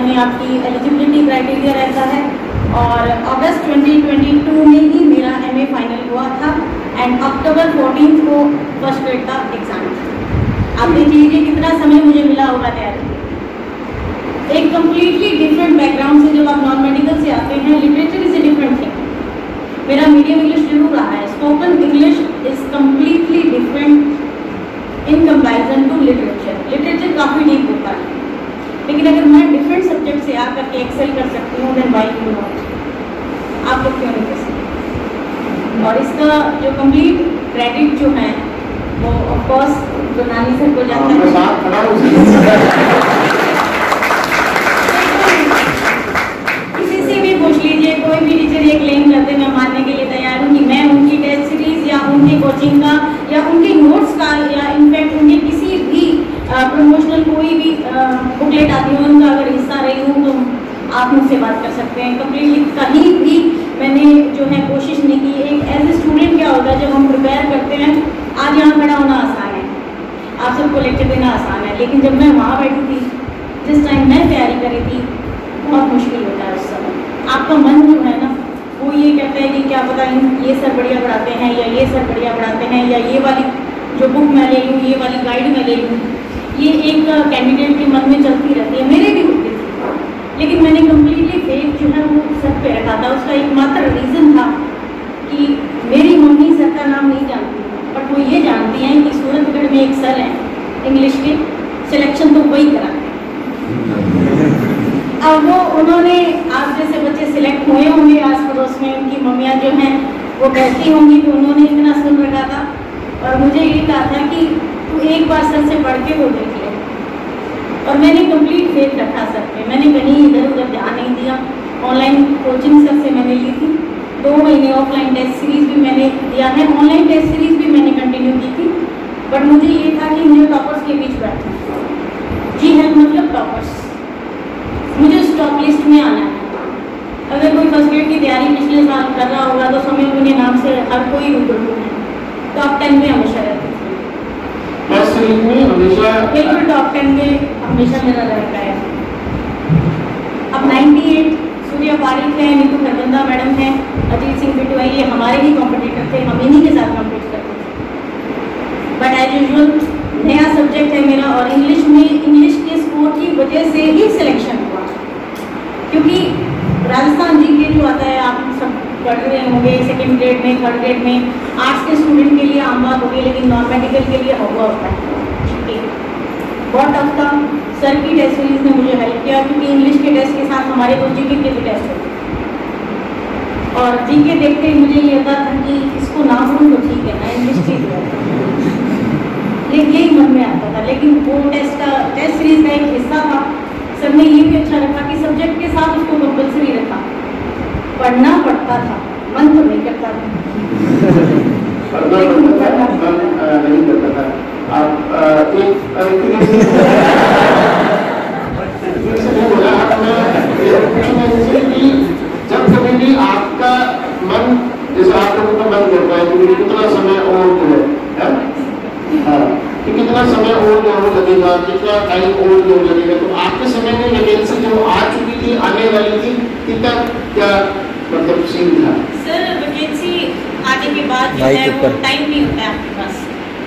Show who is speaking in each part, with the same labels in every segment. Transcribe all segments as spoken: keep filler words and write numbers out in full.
Speaker 1: उसमें आपकी eligibility criteria रहता है। और अगस्त ट्वेंटी ट्वेंटी टू में ही मेरा एमए फाइनल हुआ था एंड अक्टूबर फोर्टीन को फर्स्ट ग्रेड का एग्ज़ाम था। आप देख लीजिए कितना समय मुझे मिला होगा तैयारी। एक कम्प्लीटली डिफरेंट बैकग्राउंड से जब आप नॉन मेडिकल से आते हैं, literature is a different thing. मेरा मीडियम इंग्लिश जरूर रहा है, spoken English is completely different in comparison to literature. Literature काफ़ी डीप होता है, लेकिन अगर मैं डिफरेंट सब्जेक्ट से आकर के एक्सेल कर सकती हूँ देन वाई यू नॉट, आप लोग क्यों नहीं कर सकते। और इसका जो कंप्लीट क्रेडिट जो है वो ऑफकोर्स जो नानी सर को जाता है। किसी से भी पूछ लीजिए, कोई भी टीचर ये क्लेम करते मैं मानने के लिए तैयार हूँ कि मैं उनकी टेस्ट सीरीज या उनकी कोचिंग का या उनके नोट्स का या इनफैक्ट उनके किसी भी प्रमोशनल कोई भी बुकलेट आती है उनका अगर हिस्सा रही हूँ तो आप मुझसे बात कर सकते हैं। कम्प्लीटली कहीं भी मैंने जो है कोशिश नहीं की। एक एज ए स्टूडेंट क्या होता है जब हम प्रिपेयर करते हैं, आज यहाँ खड़ा होना आसान है, आप सबको लेक्चर देना आसान है, लेकिन जब मैं वहाँ बैठी थी जिस टाइम मैं तैयारी करी थी बहुत मुश्किल होता है उस समय। आपका मन जो है ना वो ये कहता है कि क्या पता ये सर बढ़िया पढ़ाते हैं या ये सर बढ़िया पढ़ाते हैं या ये वाली जो बुक मैं ले लूँ, ये वाली गाइड मैं ले लूँ। ये एक कैंडिडेट के मन में चलती रहती है, मेरे भी होती थी, लेकिन मैंने कम्प्लीटली फेथ जो है वो सर पे रखा था। उसका एकमात्र रीज़न था कि मेरी मम्मी सर का नाम नहीं जानती, बट वो ये जानती हैं कि सूरतगढ़ में एक सर हैं इंग्लिश के, सिलेक्शन तो वही कराते हैं। अब वो उन्होंने आप जैसे बच्चे सिलेक्ट हुए होंगे आस पड़ोस में, उनकी मम्मियाँ जो हैं वो कहती होंगी कि उन्होंने इतना सुन रखा था और मुझे ये कहा था कि तू एक बार सर से पढ़ के वो देख ले। और मैंने कंप्लीट फेथ रखा सर पे, मैंने कहीं इधर उधर ध्यान नहीं दिया। ऑनलाइन कोचिंग सर से मैंने ली थी, दो महीने ऑफलाइन टेस्ट सीरीज भी मैंने दिया है, ऑनलाइन टेस्ट सीरीज भी मैंने कंटिन्यू की थी। बट मुझे ये था कि मुझे टॉपर्स के बीच बैठना, जी हेल्प मतलब टॉपर्स, मुझे उस टॉप लिस्ट में आना है। अगर कोई फर्स्ट ग्रेड की तैयारी पिछले साल कर रहा होगा तो समय मुझे नाम से हर कोई रूबरू है, टॉप टेन में हमेशा रहती थी, बिल्कुल टॉप टेन में हमेशा मेरा रहता है। अब अट्ठानवे सूर्या पारिक है, नीतू खरबंदा मैडम है, अजीत सिंह बिटू है, ये हमारे ही कॉम्पिटिटर थे, हम इन्हीं के साथ कॉम्पीट करते थे। बट एज यूजुअल नया सब्जेक्ट है मेरा और इंग्लिश में इंग्लिश के स्कोर की वजह से ही सिलेक्शन हुआ, क्योंकि राजस्थान जी के जो आता है आप सब पढ़ रहे होंगे सेकेंड ग्रेड में, थर्ड ग्रेड में, आर्ट्स के स्टूडेंट के लिए आम बात होगी, लेकिन नॉन मेडिकल के लिए हुआ होता है। बहुत टफ था। सर की टेस्ट सीरीज ने मुझे हेल्प किया, क्योंकि इंग्लिश के टेस्ट के साथ हमारे तो जीके के भी टेस्ट होते हैं और जीके देखते ही मुझे ये होता था कि इसको ना पढ़ूँ तो ठीक है ना, इंग्लिश ठीक है, लेकिन यही मन में आता था। लेकिन वो टेस्ट का टेस्ट सीरीज का एक हिस्सा था, सर ने ये भी अच्छा रखा कि सब्जेक्ट के साथ उसको कंपल्सरी रखा, पढ़ना पड़ता था, मन तो नहीं करता था, लेकिन
Speaker 2: नहीं करता था। आप एक जब कभी भी आपका मन जैसे आप लोगों का मन करता है कि कितना समय और जो है हाँ कि कितना समय और जो है लगेगा, कितना टाइम और जो लगेगा, तो आपके समय में वैकेंसी जो आ चुकी थी, आने वाली थी, कितना क्या मतलब सीन था?
Speaker 1: सर वैकेंसी आने के बाद जो है वो टाइम नहीं होता है आपके पास।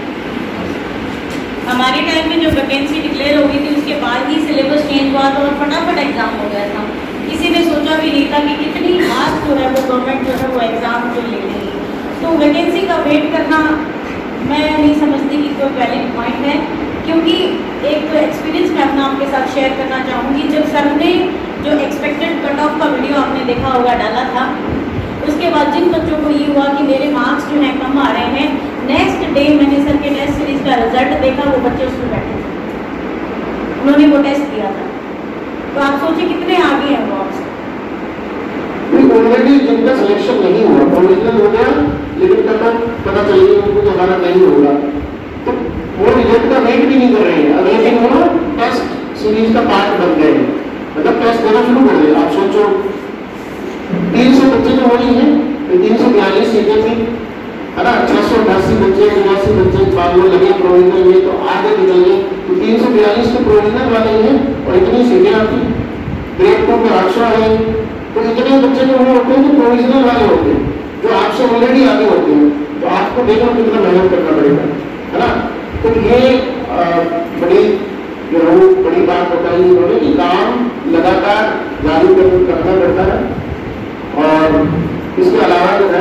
Speaker 1: हमारे टाइम में जो वैकेंसी डिक्लेयर हो गई थी उसके बाद ही सिलेबस चेंज हुआ था और फटाफट एग्जाम हो गया था। किसी ने सोचा भी नहीं था कि कितनी मार्क्स जो है वो गवर्नमेंट जो है वो एग्जाम जो ले लेगी। तो वैकेंसी का वेट करना मैं नहीं समझती कि कोई वैलिड पॉइंट है, क्योंकि एक एक्सपीरियंस मैं अपना आपके साथ शेयर करना चाहूँगी। जब सर ने जो एक्सपेक्टेड कट ऑफ का वीडियो आपने देखा होगा डाला था, उसके बाद जिन बच्चों को ये हुआ कि मेरे मार्क्स जो हैं कम आ रहे हैं, नेक्स्ट डे मैंने सर के टेस्ट सीरीज का रिजल्ट देखा, वो बच्चे उसमें बैठे थे, उन्होंने वो टेस्ट किया था। तो आप सोचिए कितने आगे हैं वो आपसे।
Speaker 2: ऑलरेडी जिनका सिलेक्शन नहीं हुआ, प्रोविजनल हो गया, लेकिन कट ऑफ पता चल गया उनको कि हमारा नहीं होगा, तो वो रिजल्ट का वेट भी नहीं कर रहे हैं। अगर लेकिन वो टेस्ट सीरीज का पार्ट बन गए, मतलब टेस्ट देना शुरू कर दिया। आप सोचो तीन सौ बच्चे जो हो रही हैं, तीन सौ बयालीस सीटें थी, है ना, छह सौ अठासी बच्चे उन्यासी बच्चे बानवे लगे प्रोविजनल में, तो आगे निकल गए, तो तीन सौ बयालीस तो प्रोविजनल वाले हैं और इतनी सीटें आती ग्रेड टू में आठशो है, तो इतने बच्चे जो होते हैं जो प्रोविजनल वाले होते हैं, जो आपसे ऑलरेडी आगे होते हैं, तो आपको देखो कितना मेहनत करना पड़ेगा, है ना। तो ये आ, बड़ी जो है वो बड़ी बात बताई उन्होंने कि काम लगातार जारी करना पड़ता है। और इसके अलावा जो है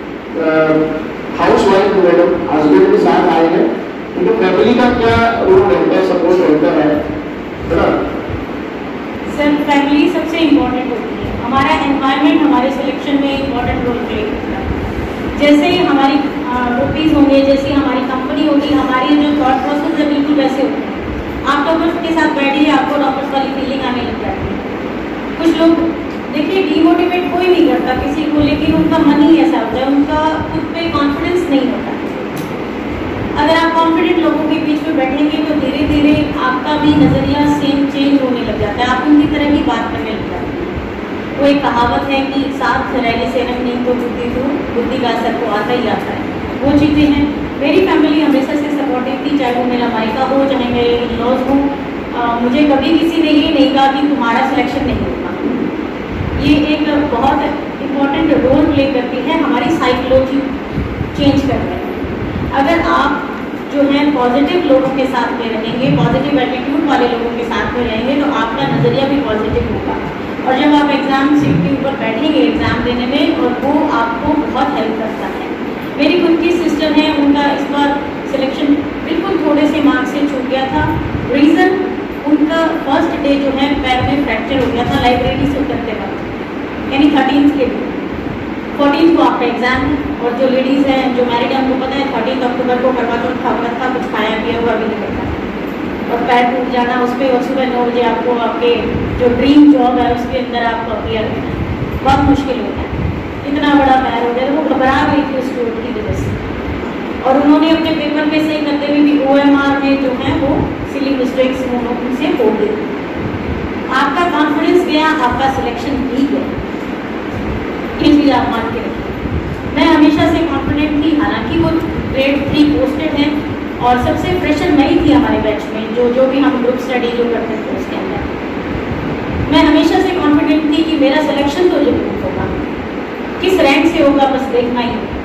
Speaker 2: हाउस वाइफ मैडम हस्बैंड के साथ आए हैं, तो फैमिली का क्या रोल रहता है, सपोर्ट रहता है, है ना।
Speaker 1: सर फैमिली सबसे इम्पोर्टेंट होती है, हमारा एनवायरनमेंट हमारे सिलेक्शन में इम्पोर्टेंट रोल प्ले करता है। जैसे ही हमारी ग्रुपीज होंगे, जैसे हमारी कंपनी होगी, हमारी जो थॉट प्रोसेस है बिल्कुल वैसे होते हैं। आप डॉक्टर्स के साथ बैठिए, आपको डॉक्टर्स वाली फीलिंग आने लग जाती है। कुछ लोग देखिए डीमोटिवेट कोई नहीं करता किसी को, लेकिन उनका मन ही ऐसा होता है, उनका खुद पे कॉन्फिडेंस नहीं होता। अगर आप कॉन्फिडेंट लोगों के बीच में बैठेंगे तो धीरे धीरे आपका भी नज़रिया सेम चेंज होने लग जाता है, आप उनकी तरह ही बात करने लग जाते हैं। वो एक कहावत है कि साथ रहने से नहीं तो बुद्धि तो बुद्धि का असर तो आता ही आता है, वो चीज़ें हैं। मेरी फैमिली हमेशा से सपोर्टिव थी, चाहे वो मेरा मायका हो चाहे मेरे इन-लॉज हों। मुझे कभी किसी ने ये नहीं कहा कि तुम्हारा सिलेक्शन नहीं होगा। ये एक बहुत इम्पॉर्टेंट रोल प्ले करती है हमारी साइकोलॉजी चेंज करने में। अगर आप जो है पॉजिटिव लोगों के साथ में रहेंगे, पॉजिटिव एटीट्यूड वाले लोगों के साथ में रहेंगे, तो आपका नज़रिया भी पॉजिटिव होगा। और जब आप एग्ज़ाम सीट के ऊपर बैठेंगे एग्ज़ाम देने में, और वो आपको बहुत हेल्प करता है। मेरी खुद की सिस्टर है, उनका इस बार सिलेक्शन बिल्कुल थोड़े से मार्क्स से छूट गया था। रीज़न उनका फर्स्ट डे जो है पैर में फ्रैक्चर हो गया था लाइब्रेरी से उतरते वक्त, यानी थर्टीन के दिन। फोर्टीन को आपका एग्जाम है, और जो लेडीज़ हैं जो मैरिड है उनको पता है थर्टीन अक्टूबर को करवा चौथ का व्रत था, कुछ खाया पिया हुआ भी नहीं करता, और पैर टूट जाना उस पर, और सुबह नौ बजे आपको आपके जो ड्रीम जॉब है उसके अंदर आपको अपियर करना है, बहुत मुश्किल होता है। इतना बड़ा पैर हो गया, वो घबरा गई थी उस चोट की वजह से, और उन्होंने अपने पेपर में सही करते हुए भी ओ एम आर में जो है वो सिली मिस्टेक्स उनसे हो गई। आपका कॉन्फिडेंस गया, आपका सिलेक्शन भी गया, ये चीज़ आप मान के रखिए। मैं हमेशा से कॉन्फिडेंट थी, हालांकि वो ग्रेड थ्री पोस्टेड है, और सबसे फ्रेशर मैं ही थी हमारे बैच में, जो जो भी हम ग्रुप स्टडी जो करते थे उसके अंदर। मैं हमेशा से कॉन्फिडेंट थी कि मेरा सिलेक्शन तो जरूर होगा, किस रैंक से होगा बस देखना ही होगा।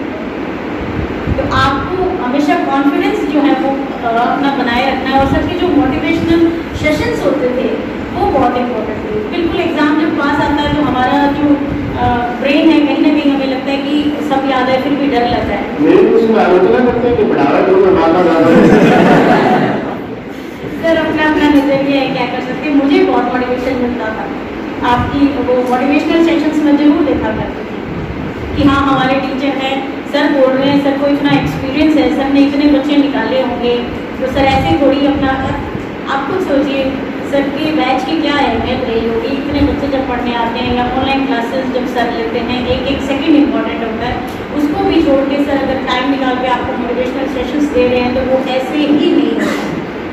Speaker 1: तो आपको हमेशा कॉन्फिडेंस जो है वो अपना बनाए रखना है। और सर के जो मोटिवेशनल सेशंस होते थे वो बहुत इंपॉर्टेंट थे। बिल्कुल एग्जाम जब पास आता है तो हमारा जो ब्रेन है कहीं ना कहीं हमें लगता है कि सब याद है, फिर भी डर लगता है।
Speaker 2: मेरे को उसमें आलोचना करते हैं कि बढ़ावा दो में माता ज़्यादा
Speaker 1: सर अपना अपना नजरिया है, क्या कर सकते हैं। मुझे बहुत मोटिवेशन मिलता था, आपकी वो मोटिवेशनल सेशंस में जरूर देखा करती थी कि हाँ हमारे टीचर हैं, सर बोल रहे हैं, सर को इतना एक्सपीरियंस है, सर ने इतने बच्चे निकाले होंगे, तो सर ऐसे थोड़ी अपना, आप खुद सोचिए सर की बैच की क्या अहमियत रही होगी। इतने बच्चे जब पढ़ने आते हैं या ऑनलाइन क्लासेस जब सर लेते हैं, एक एक सेकंड इंपॉर्टेंट होता है, उसको भी छोड़ के सर अगर टाइम निकाल के आपको मोटिवेशनल सेशंस दे रहे हैं तो वो ऐसे ही नहीं होता।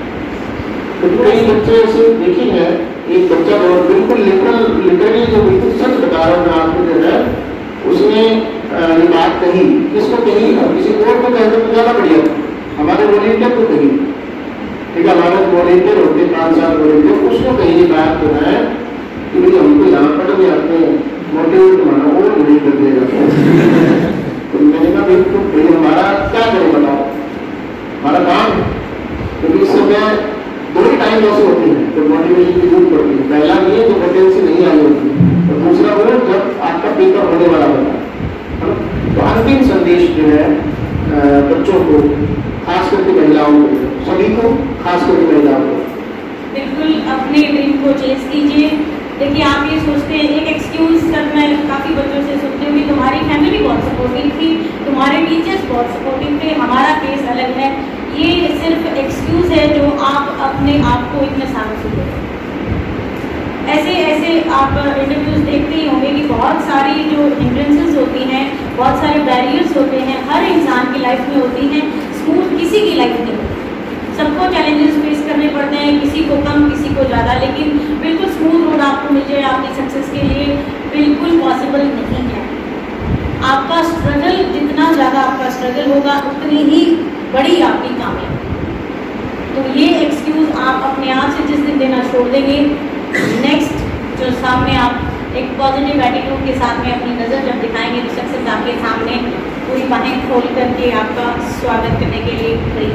Speaker 2: तो कई बच्चे ऐसे देखी है, एक बच्चा बहुत बिल्कुल लिटरल लिटरली जो बिल्कुल सच बता रहा हूँ आपको जो है, उसने ये बात कही, किसको कही, किसी और को कहने में ज़्यादा बढ़िया, हमारे वॉलेंटियर को कही, ठीक है, हमारे वॉलेंटियर होते पाँच साल वॉलेंटियर, उसको कही बात जो है कि भाई हमको यहाँ पढ़ने आते हैं, मोटिवेट मानो वो नहीं कर देगा। तो मैंने कहा बिल्कुल भाई हमारा क्या करें बताओ, हमारा काम, क्योंकि इस समय दो ही टाइम ऐसे होती है तो मोटिवेशन की जरूरत पड़ती है। पहला ये जो वैकेंसी नहीं आई होती, और दूसरा वो जब आपका पेपर होने वाला होता है। तो अंतिम संदेश जो है बच्चों को, खास करके महिलाओं को, सभी को, खास करके महिलाओं को,
Speaker 1: बिल्कुल अपने ड्रीम को चेज कीजिए। देखिए आप ये सोचते हैं, एक एक्सक्यूज सर मैं काफ़ी बच्चों से सुनती हूँ कि तुम्हारी फैमिली बहुत सपोर्टिव थी, तुम्हारे टीचर्स बहुत सपोर्टिव थे, हमारा केस अलग है। ये सिर्फ एक्सक्यूज है जो आप अपने आप को इतने सालों से देते हैं। ऐसे ऐसे आप इंटरव्यूज देखते ही होंगे कि बहुत सारी जो हिंड्रेंसेस होती हैं, बहुत सारे बैरियर्स होते हैं, हर इंसान की लाइफ में होती हैं, स्मूथ किसी की लाइफ नहीं होती। सबको चैलेंजेस फेस करने पड़ते हैं, किसी को कम किसी को ज़्यादा, लेकिन बिल्कुल स्मूथ रोड आपको मिल जाए आपकी सक्सेस के लिए बिल्कुल पॉसिबल नहीं है। आपका स्ट्रगल, जितना ज़्यादा आपका स्ट्रगल होगा उतनी ही बड़ी आपकी कामयाबी। तो ये एक्सक्यूज़ आप अपने आप से जिस दिन देना छोड़ देंगे, नेक्स्ट सामने आप एक पॉजिटिव एटीट्यूड के साथ में अपनी नज़र जब दिखाएंगे तो सक्सेस आपके सामने पूरी बाहें खोल करके आपका स्वागत करने के लिए खड़ी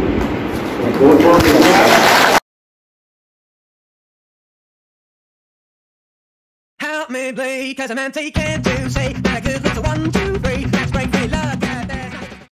Speaker 1: होगी।
Speaker 3: Help me, please, 'cause I'm empty, can't you see? That I could look to one, two, three.